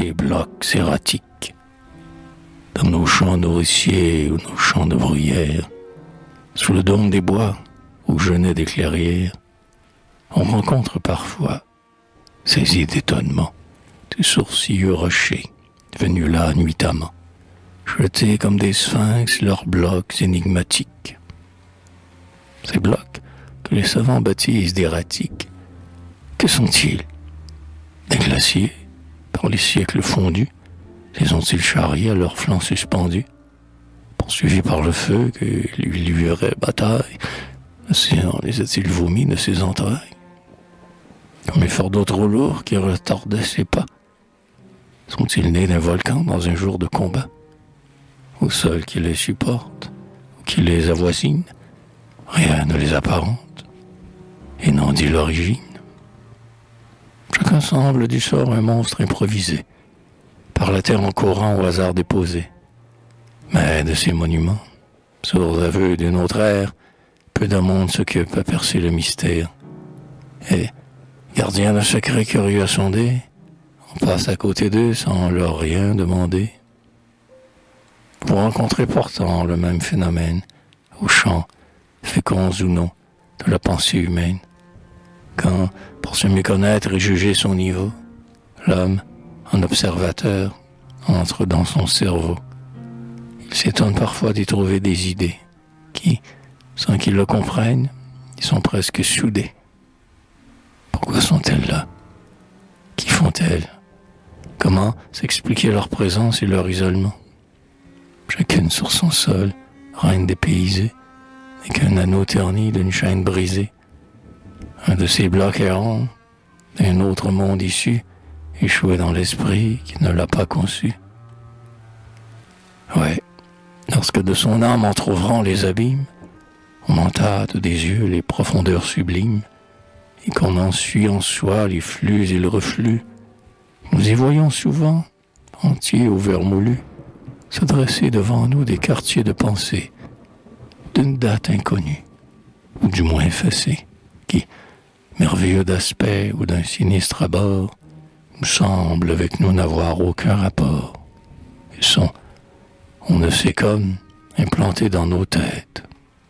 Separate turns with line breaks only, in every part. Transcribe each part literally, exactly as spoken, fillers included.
ces blocs erratiques. Dans nos champs nourriciers ou nos champs de bruyère, sous le dôme des bois où jeûnaient des clairières, on rencontre parfois, saisi d'étonnement, des sourcilleux rochers, venus là nuitamment, jeter comme des sphinx leurs blocs énigmatiques. Ces blocs que les savants baptisent d'erratiques, que sont-ils? Des glaciers, par les siècles fondus, les ont-ils charriés à leurs flancs suspendus, poursuivis par le feu que lui livrait bataille, l'océan les a-t-il vomis de ses entrailles? Comme les fardeaux trop lourds qui retardaient ses pas, sont-ils nés d'un volcan dans un jour de combat? Au sol qui les supporte, ou qui les avoisine, rien ne les apparente, et n'en dit l'origine. Chacun semble du sort un monstre improvisé, par la terre en courant au hasard déposé. Mais de ces monuments, sourds aveux d'une autre ère, peu d'un monde s'occupe à percer le mystère. Et, gardien d'un secret curieux à sonder, on passe à côté d'eux sans leur rien demander. Vous rencontrez pourtant le même phénomène, aux champs, féconds ou non, de la pensée humaine, quand, pour se méconnaître et juger son niveau, l'homme, en observateur, entre dans son cerveau. Il s'étonne parfois d'y trouver des idées qui, sans qu'il le comprenne, ils sont presque soudées. Pourquoi sont-elles là? Qui font-elles? Comment s'expliquer leur présence et leur isolement? Chacune sur son sol, reine dépaysée, n'est qu'un anneau terni d'une chaîne brisée. Un de ces blocs errants, d'un autre monde issu, échoué dans l'esprit qui ne l'a pas conçu. Ouais, lorsque de son âme entr'ouvrant les abîmes, on en tâte des yeux les profondeurs sublimes, et qu'on en suit en soi les flux et le reflux, nous y voyons souvent, entiers ou vermoulus, se dresser devant nous des quartiers de pensée, d'une date inconnue, ou du moins effacée, qui, merveilleux d'aspect ou d'un sinistre abord, nous semblent avec nous n'avoir aucun rapport. Ils sont, on ne sait comme, implantés dans nos têtes.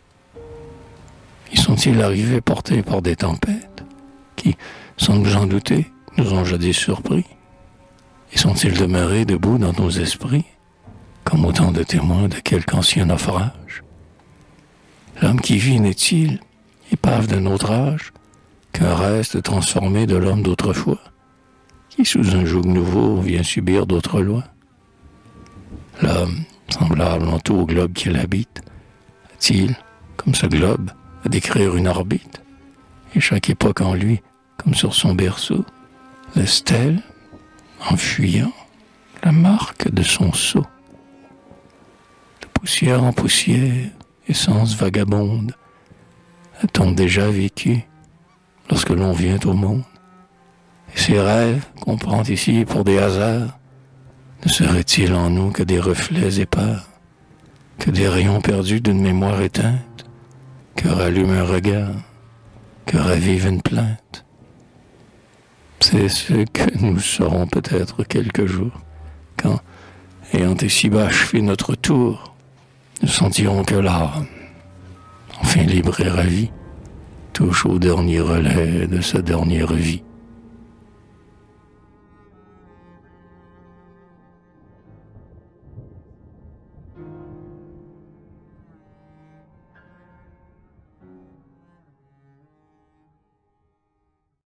Y sont-ils arrivés portés par des tempêtes, qui, sans nous en douter, nous ont jadis surpris? Et sont-ils demeurés debout dans nos esprits, comme autant de témoins de quelque ancien naufrage? L'homme qui vit n'est-il, épave d'un autre âge, qu'un reste transformé de l'homme d'autrefois, qui sous un joug nouveau vient subir d'autres lois? L'homme, semblable en tout au globe qu'il habite, a-t-il, comme ce globe, à décrire une orbite, et chaque époque en lui, comme sur son berceau, laisse-t-elle, en fuyant, la marque de son sceau? De poussière en poussière, essence vagabonde, a-t-on déjà vécu lorsque l'on vient au monde? Et ces rêves qu'on prend ici pour des hasards, ne seraient-ils en nous que des reflets épars, que des rayons perdus d'une mémoire éteinte, que rallume un regard, que ravive une plainte? C'est ce que nous serons peut-être quelques jours, quand, ayant ici-bas achevé notre tour, nous sentirons que l'âme, enfin libre et ravie, touche au dernier relais de sa dernière vie.